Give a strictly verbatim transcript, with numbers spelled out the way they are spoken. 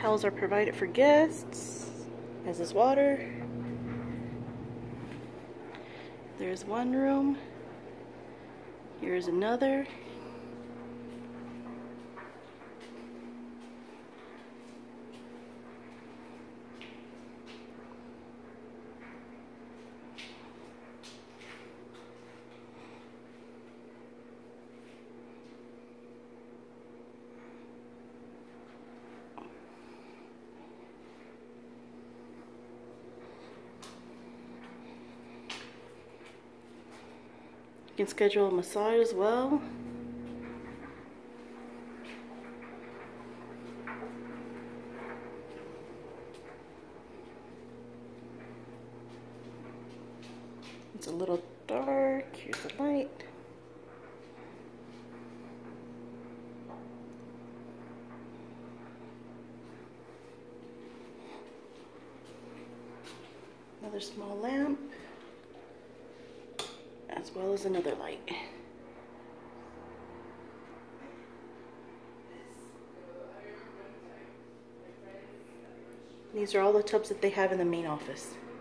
Towels are provided for guests, as is water. There's one room. Here's another. You can schedule a massage as well. It's a little dark. Here's the light. Another small lamp, as well as another light. These are all the tubs that they have in the main office.